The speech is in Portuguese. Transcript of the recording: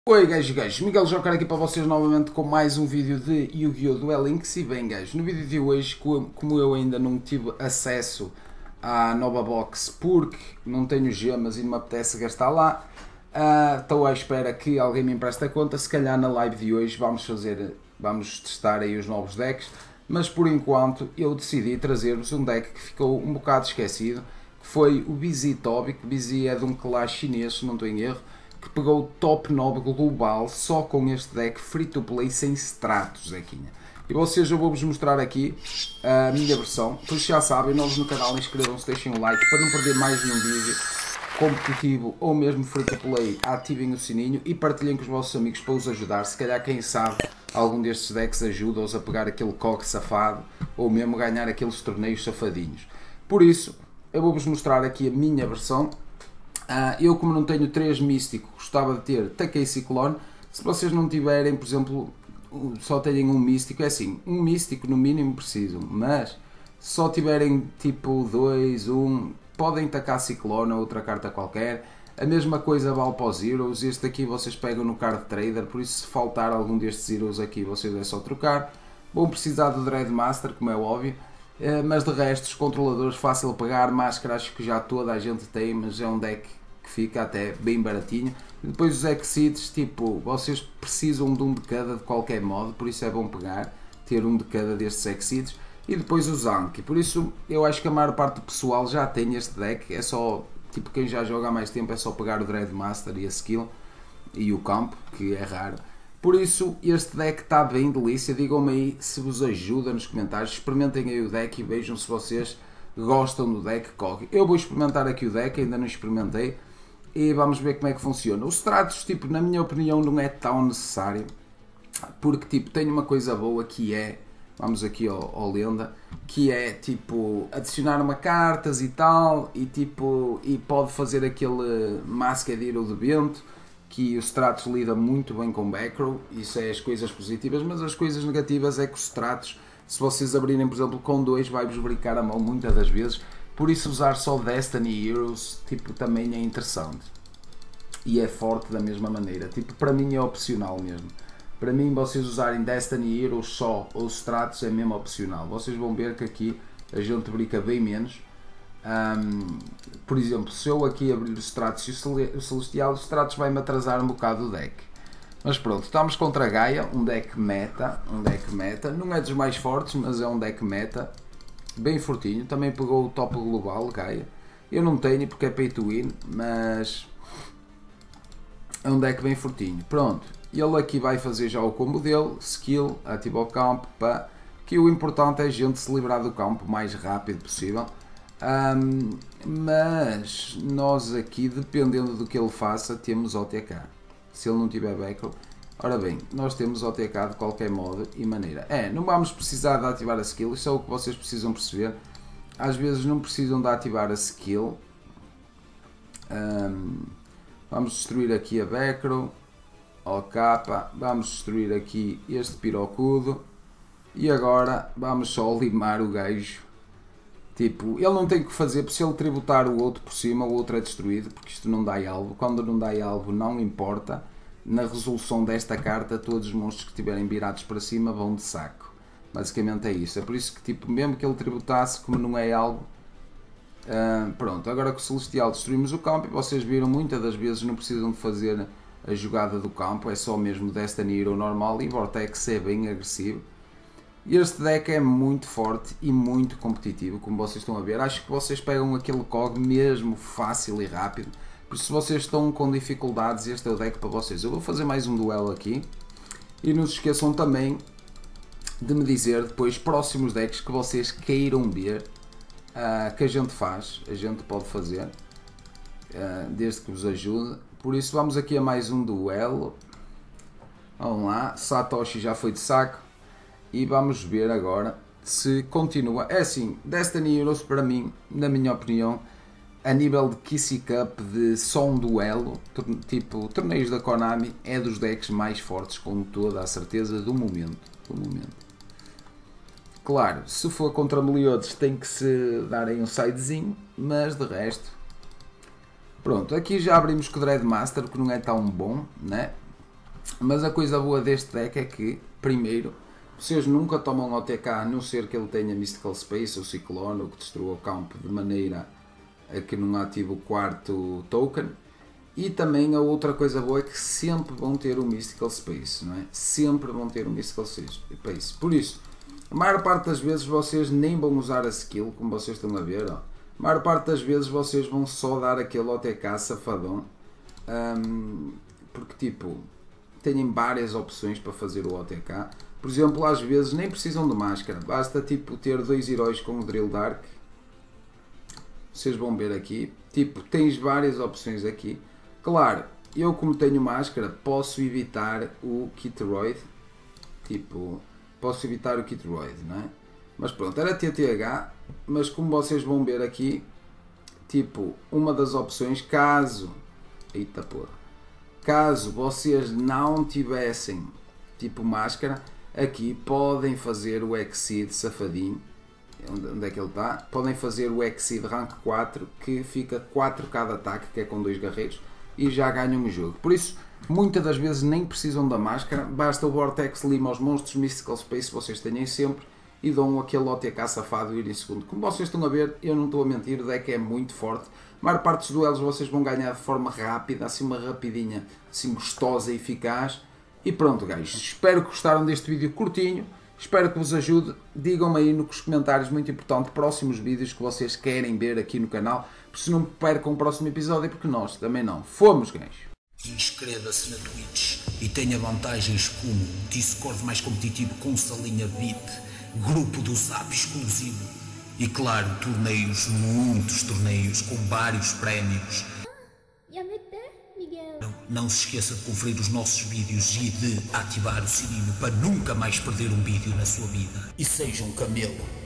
Oi gajos, Miguel Joker aqui para vocês novamente com mais um vídeo de Yu-Gi-Oh! Duel Links. E bem gajos, no vídeo de hoje, como eu ainda não tive acesso à nova box porque não tenho gemas e não me apetece gastar lá, estou à espera que alguém me empreste a conta. Se calhar na live de hoje vamos testar aí os novos decks, mas por enquanto eu decidi trazer-vos um deck que ficou um bocado esquecido, que foi o Busy Toby, que Busy é de um clash chinês, se não estou em erro, que pegou o top 9 global só com este deck free to play sem stratos, Zequinha. E vocês, eu vou-vos mostrar aqui a minha versão. Por isso já sabem, novos no canal, inscrevam-se, deixem um like para não perder mais nenhum vídeo competitivo ou mesmo free to play. Ativem o sininho e partilhem com os vossos amigos para os ajudar. Se calhar, quem sabe, algum destes decks ajuda-os a pegar aquele coque safado ou mesmo ganhar aqueles torneios safadinhos. Por isso, eu vou-vos mostrar aqui a minha versão. Eu, como não tenho 3 místicos, gostava de ter Takei Ciclone. Se vocês não tiverem, por exemplo, só tenham um místico, é assim, um místico no mínimo precisam, mas se só tiverem tipo 2, 1, podem tacar Ciclone ou outra carta qualquer. A mesma coisa vale para os Heroes. Este aqui vocês pegam no Card Trader, por isso se faltar algum destes Heroes aqui vocês é só trocar. Vão precisar do Dreadmaster, como é óbvio. Mas de resto, os controladores, fácil de pegar, máscara acho que já toda a gente tem, mas é um deck que fica até bem baratinho. E depois os Exceeds, tipo, vocês precisam de um de cada de qualquer modo, por isso é bom pegar, ter um de cada destes Exceeds. E depois o Anki, por isso eu acho que a maior parte do pessoal já tem este deck, é só, tipo, quem já joga há mais tempo é só pegar o Dreadmaster e a skill e o campo, que é raro. Por isso, este deck está bem delícia. Digam-me aí se vos ajuda nos comentários. Experimentem aí o deck e vejam se vocês gostam do deck Kogi. Eu vou experimentar aqui o deck, ainda não experimentei. E vamos ver como é que funciona. Os Stratos, tipo, na minha opinião, não é tão necessário. Porque, tipo, tem uma coisa boa que é... Vamos aqui ao Lenda. Que é, tipo, adicionar uma cartas e tal. E, tipo, e pode fazer aquele Masked Hero de vento. Que o Stratos lida muito bem com Backrow, isso é as coisas positivas, mas as coisas negativas é que os Stratos, se vocês abrirem por exemplo com 2, vai-vos brincar a mão muitas das vezes, por isso usar só Destiny Heroes tipo, também é interessante e é forte da mesma maneira, tipo, para mim é opcional mesmo. Para mim vocês usarem Destiny Heroes só ou Stratos é mesmo opcional, vocês vão ver que aqui a gente brinca bem menos. Por exemplo, se eu aqui abrir o Stratos e o Celestial, o Stratos vai-me atrasar um bocado o deck. Mas pronto, estamos contra a Gaia, um deck meta, não é dos mais fortes, mas é um deck meta, bem fortinho, também pegou o top global, Gaia. Eu não tenho porque é pay to win, mas é um deck bem fortinho. Pronto, ele aqui vai fazer já o combo dele, skill, ativa o campo, pá, que o importante é a gente se livrar do campo o mais rápido possível. Mas nós aqui, dependendo do que ele faça, temos OTK. Se ele não tiver backrow, ora bem, nós temos OTK de qualquer modo e maneira. Não vamos precisar de ativar a skill, isso é o que vocês precisam perceber. Às vezes não precisam de ativar a skill. Vamos destruir aqui a backrow, OK, vamos destruir aqui este pirocudo e agora vamos só limar o gajo. Tipo, ele não tem que fazer, porque se ele tributar o outro por cima, o outro é destruído, porque isto não dá alvo. Quando não dá alvo, não importa. Na resolução desta carta, todos os monstros que estiverem virados para cima vão de saco. Basicamente é isso. É por isso que, tipo, mesmo que ele tributasse, como não é alvo... pronto, agora com o Celestial destruímos o campo e vocês viram, muitas das vezes não precisam de fazer a jogada do campo, é só mesmo Destiny Hero normal e Vortex é bem agressivo. Este deck é muito forte e muito competitivo, como vocês estão a ver. Acho que vocês pegam aquele COG mesmo fácil e rápido. Por isso, se vocês estão com dificuldades, este é o deck para vocês. Eu vou fazer mais um duelo aqui. E não se esqueçam também de me dizer depois próximos decks que vocês queiram ver, que a gente faz, a gente pode fazer, desde que vos ajude. Por isso, vamos aqui a mais um duelo. Vamos lá, Satoshi já foi de saco. E vamos ver agora se continua. É assim, Destiny Heroes para mim, na minha opinião, a nível de Kissy Cup, de só um duelo, tipo torneios da Konami, é dos decks mais fortes com toda a certeza do momento. Claro, se for contra Meliodas tem que se darem um sidezinho, mas de resto... Pronto, aqui já abrimos com o Dreadmaster, que não é tão bom, né? Mas a coisa boa deste deck é que, primeiro, vocês nunca tomam OTK a não ser que ele tenha Mystical Space ou Ciclone ou que destrua o campo de maneira a que não ative o quarto token. E também a outra coisa boa é que sempre vão ter o Mystical Space, não é? Sempre vão ter o Mystical Space. Por isso, a maior parte das vezes vocês nem vão usar a skill, como vocês estão a ver, ó. A maior parte das vezes vocês vão só dar aquele OTK safadão, porque tipo, têm várias opções para fazer o OTK. Por exemplo, às vezes nem precisam de máscara, basta tipo ter 2 heróis com o Drill Dark. Vocês vão ver aqui, tipo, tens várias opções aqui. Claro, eu como tenho máscara posso evitar o Kitroid, tipo, posso evitar o Kitroid, não é? Mas pronto, era TTH, mas como vocês vão ver aqui, tipo, uma das opções, caso, eita porra, caso vocês não tivessem tipo máscara, aqui podem fazer o Exceed safadinho. Onde é que ele está? Podem fazer o Exceed Rank 4 que fica 4k de ataque, que é com 2 guerreiros, e já ganham o jogo. Por isso, muitas das vezes nem precisam da máscara, basta o Vortex lima aos monstros, Mystical Space vocês tenham sempre e dão aquele OTK safado e ir em segundo. Como vocês estão a ver, eu não estou a mentir, o deck é muito forte. A maior parte dos duelos vocês vão ganhar de forma rápida, assim uma rapidinha, assim gostosa e eficaz. E pronto, guys, espero que gostaram deste vídeo curtinho, espero que vos ajude. Digam-me aí nos comentários, muito importante, próximos vídeos que vocês querem ver aqui no canal, porque se não percam o próximo episódio, porque nós também não. Fomos, guys! Inscreva-se na Twitch e tenha vantagens como Discord mais competitivo com salinha VIP, grupo do Zap exclusivo e claro, torneios, muitos torneios com vários prémios. Não se esqueça de conferir os nossos vídeos e de ativar o sininho para nunca mais perder um vídeo na sua vida. E seja um camelo.